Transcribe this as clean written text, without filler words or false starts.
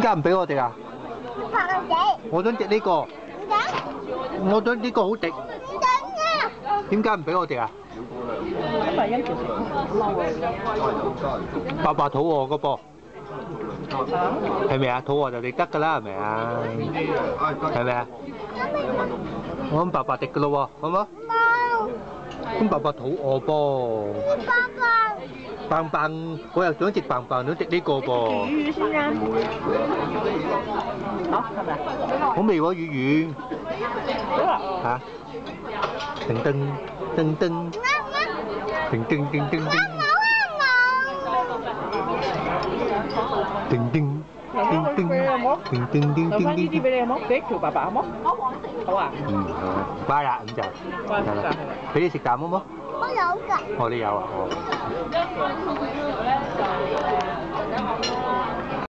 解唔俾我哋啊？ 拍我哋。 我想食呢個。 唔得。 我想呢個好食。 唔得啊！ 點解唔俾我哋啊？ 咁咪一條食爸爸肚餓個噃。係咪啊？肚餓就嚟得㗎啦，係咪啊？係咪啊？我諗爸爸食㗎咯喎，好唔好？ 冇。 咁爸爸肚餓噃。 爸爸。 棒棒，我又想食棒棒，想食呢個噃。 魚先啊！好，係咪啊？ 好味喎，魚魚。 好啦。 嚇！叮叮叮叮。叮叮叮叮叮。叮叮。叮叮叮叮叮留翻呢叮叮。 啲俾你好冇？俾條爸爸好冇？好啊。 嗯，乖啦，咁就係啦。俾你食啖好冇？ 我有㗎。 我哋有啊。哦。